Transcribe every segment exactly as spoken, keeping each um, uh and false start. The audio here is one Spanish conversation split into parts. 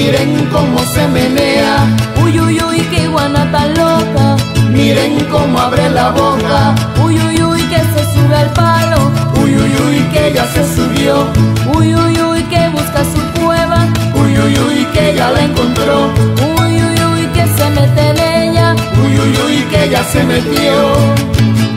miren cómo se menea. Uy, uy, uy, qué iguana tan loca. Miren cómo abre la boca. Uy, uy, uy, que se sube al palo. Uy, uy, uy, que ya se subió. Uy, uy, uy, que busca su cueva. Uy, uy, uy, que ya la encontró. Uy, uy, uy, que se mete en ella. Uy, uy, uy, que ya se metió.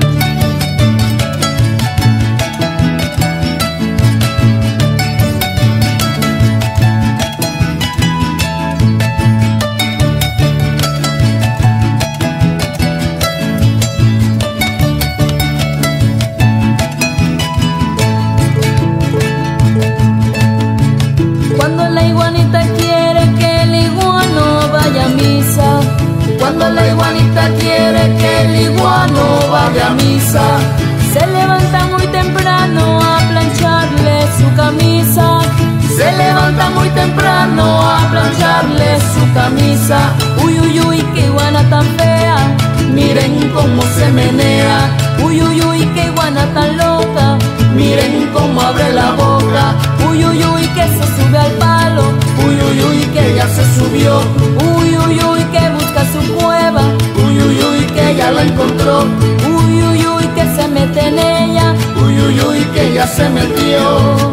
Cuando la iguanita quiere que el iguano vaya a misa. Cuando la iguanita quiere que el iguano vaya a misa, se levanta muy temprano a plancharle su camisa. Se levanta muy temprano a plancharle su camisa. Uy, uy, uy, qué iguana tan fea. Miren cómo se menea. Uy, uy, uy, qué iguana tan loca. Miren cómo abre la boca. Uy, uy, uy, que se sube al palo. Uy, uy, uy, que ya se subió. Uy, uy, uy, que busca su cueva. Uy, uy, uy, que ya la encontró. Uy, uy, uy, que se mete en ella. Uy, uy, uy, que ya se metió.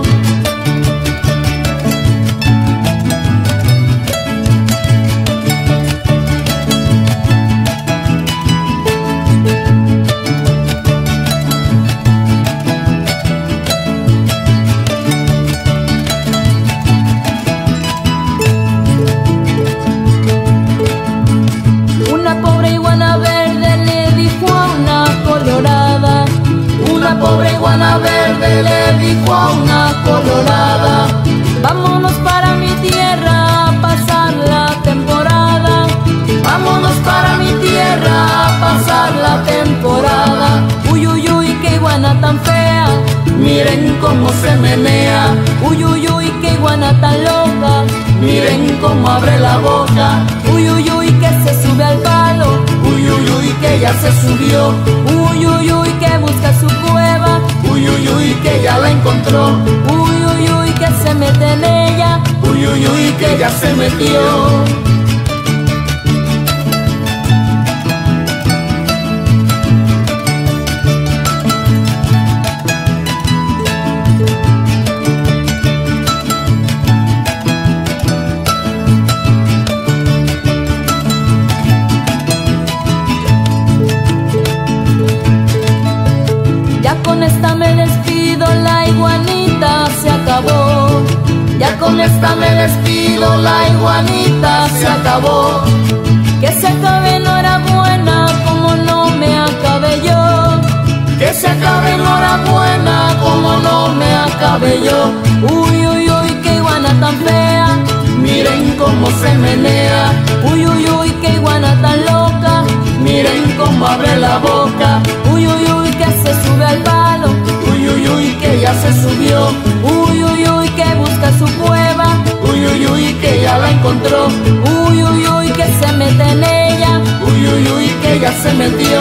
Pobre iguana verde le dijo a una colorada: vámonos para mi tierra a pasar la temporada. Vámonos para mi tierra a pasar la temporada. Uy, uy, uy, qué iguana tan fea. Miren cómo se menea. Uy, uy, uy, qué iguana tan loca. Miren cómo abre la boca. Uy, uy, uy, que se sube al palo. Uy, uy, uy, que ya se subió. Uy, uy, uy, que busca su cueva. Uy, uy, uy, que ya la encontró. Uy, uy, uy, que se mete en ella. Uy, uy, uy, que ya se metió. Ya con esta me despido, la iguanita se acabó. Ya con esta me despido, la iguanita se acabó. Que se acabe enhorabuena como no me acabé yo. Que se acabe enhorabuena como no me acabé yo. Uy, uy, uy, qué iguana tan fea. Miren cómo se menea. Uy, uy, uy, qué iguana tan loca. Miren cómo abre la boca. Uy, uy, uy, que se sube al palo. Uy, uy, uy, que ya se subió. Uy, uy, uy, que busca su cueva. Uy, uy, uy, que ya la encontró. Uy, uy, uy, que se mete en ella. Uy, uy, uy, que ya se metió.